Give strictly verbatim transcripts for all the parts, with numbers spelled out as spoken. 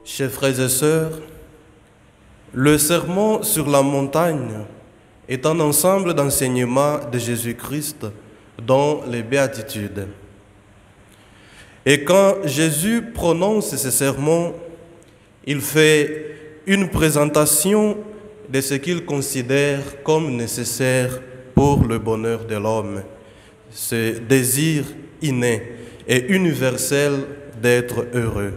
Chers frères et sœurs, le sermon sur la montagne est un ensemble d'enseignements de Jésus-Christ dans les béatitudes. Et quand Jésus prononce ce sermon, il fait une présentation de ce qu'il considère comme nécessaire pour le bonheur de l'homme, ce désir inné et universel d'être heureux.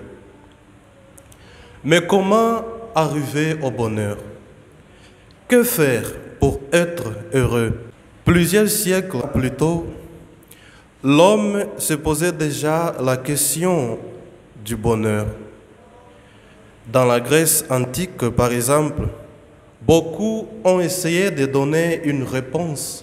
Mais comment arriver au bonheur? Que faire pour être heureux? Plusieurs siècles plus tôt, l'homme se posait déjà la question du bonheur. Dans la Grèce antique, par exemple, beaucoup ont essayé de donner une réponse.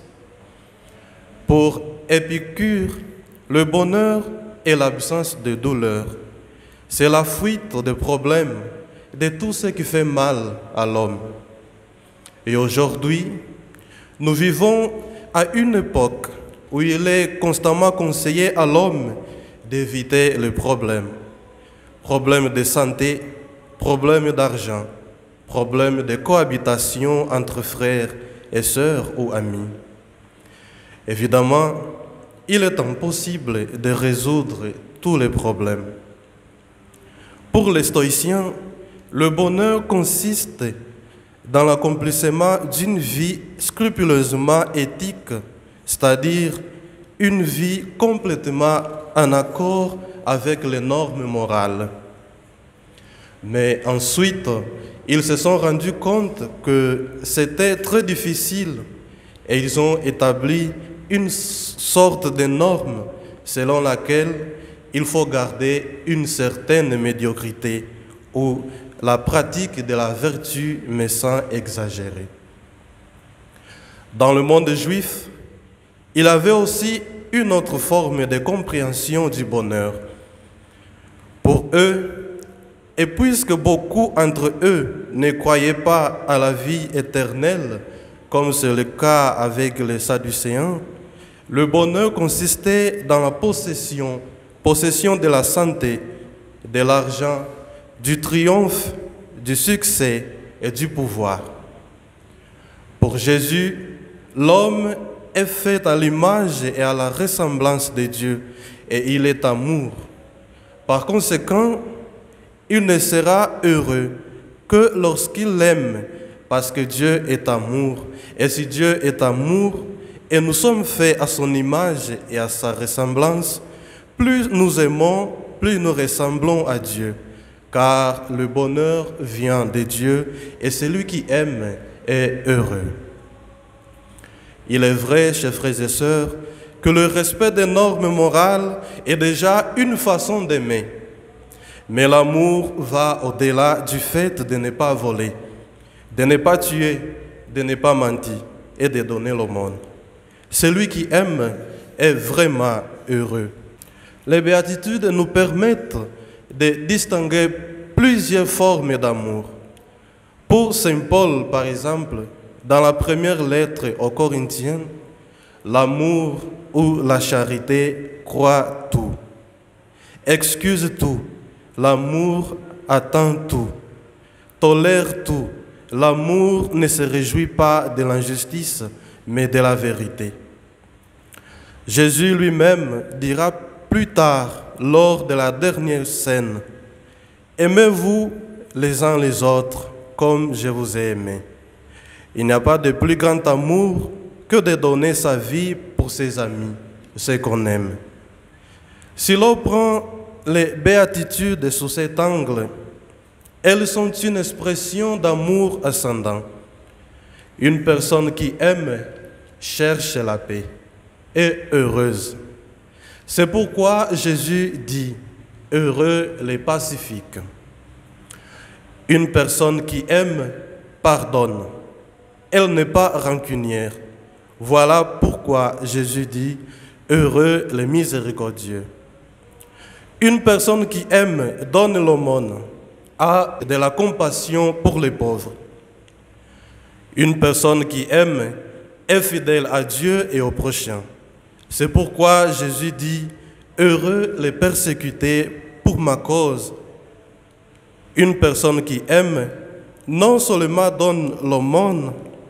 Pour Épicure, le bonheur est l'absence de douleur. C'est la fuite des problèmes, de tout ce qui fait mal à l'homme. Et aujourd'hui, nous vivons à une époque où il est constamment conseillé à l'homme d'éviter les problèmes. Problèmes de santé, problèmes d'argent, problèmes de cohabitation entre frères et sœurs ou amis. Évidemment, il est impossible de résoudre tous les problèmes. Pour les stoïciens, le bonheur consiste dans l'accomplissement d'une vie scrupuleusement éthique, c'est-à-dire une vie complètement en accord avec les normes morales. Mais ensuite, ils se sont rendus compte que c'était très difficile et ils ont établi une sorte de norme selon laquelle il faut garder une certaine médiocrité ou la pratique de la vertu mais sans exagérer. Dans le monde juif, il avait aussi une autre forme de compréhension du bonheur. Pour eux, et puisque beaucoup entre eux ne croyaient pas à la vie éternelle, comme c'est le cas avec les Sadducéens, le bonheur consistait dans la possession, possession de la santé, de l'argent, du triomphe, du succès et du pouvoir. Pour Jésus, l'homme est fait à l'image et à la ressemblance de Dieu et il est amour. Par conséquent, il ne sera heureux que lorsqu'il l'aime, parce que Dieu est amour. Et si Dieu est amour, et nous sommes faits à son image et à sa ressemblance, plus nous aimons, plus nous ressemblons à Dieu. Car le bonheur vient de Dieu et celui qui aime est heureux. Il est vrai, chers frères et sœurs, que le respect des normes morales est déjà une façon d'aimer. Mais l'amour va au-delà du fait de ne pas voler, de ne pas tuer, de ne pas mentir et de donner l'aumône. Celui qui aime est vraiment heureux. Les béatitudes nous permettent de distinguer plusieurs formes d'amour. Pour saint Paul, par exemple, dans la première lettre aux Corinthiens, l'amour ou la charité croit tout, excuse tout, l'amour attend tout, tolère tout. L'amour ne se réjouit pas de l'injustice, mais de la vérité. Jésus lui-même dira plus tard, lors de la dernière scène, « Aimez-vous les uns les autres comme je vous ai aimé. » Il n'y a pas de plus grand amour que de donner sa vie pour ses amis, ceux qu'on aime. Si l'on prend les béatitudes sous cet angle, elles sont une expression d'amour ascendant. Une personne qui aime cherche la paix, est heureuse. C'est pourquoi Jésus dit « Heureux les pacifiques ». Une personne qui aime pardonne. Elle n'est pas rancunière. Voilà pourquoi Jésus dit « Heureux les miséricordieux ». Une personne qui aime donne l'aumône, a de la compassion pour les pauvres. Une personne qui aime est fidèle à Dieu et au prochain. C'est pourquoi Jésus dit « Heureux les persécutés pour ma cause ». Une personne qui aime non seulement donne l'aumône,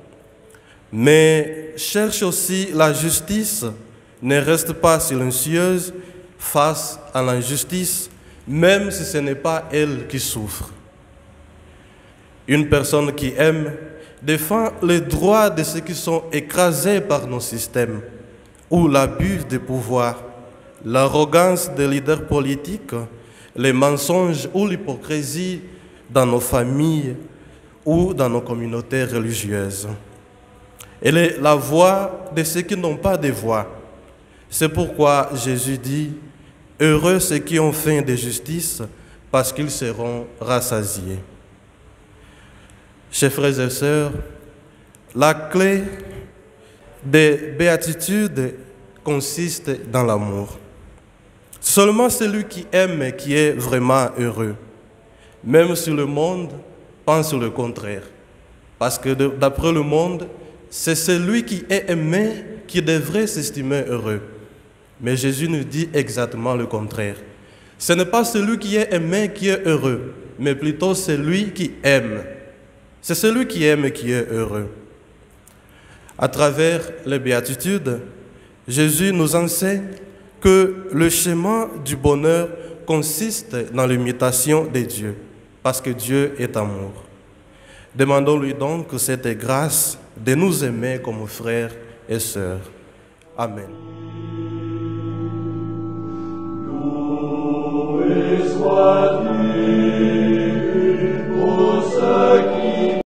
mais cherche aussi la justice, ne reste pas silencieuse face à l'injustice, même si ce n'est pas elle qui souffre. Une personne qui aime défend les droits de ceux qui sont écrasés par nos systèmes, ou l'abus de pouvoir, l'arrogance des leaders politiques, les mensonges ou l'hypocrisie dans nos familles ou dans nos communautés religieuses. Elle est la voix de ceux qui n'ont pas de voix. C'est pourquoi Jésus dit « Heureux ceux qui ont faim de justice, parce qu'ils seront rassasiés. » Chers frères et sœurs, la clé des béatitudes consiste dans l'amour. Seulement celui qui aime qui est vraiment heureux, même si le monde pense le contraire. Parce que d'après le monde, c'est celui qui est aimé qui devrait s'estimer heureux. Mais Jésus nous dit exactement le contraire. Ce n'est pas celui qui est aimé qui est heureux, mais plutôt celui qui aime. C'est celui qui aime qui est heureux. À travers les béatitudes, Jésus nous enseigne que le chemin du bonheur consiste dans l'imitation de Dieu, parce que Dieu est amour. Demandons-lui donc cette grâce de nous aimer comme frères et sœurs. Amen. Loué soit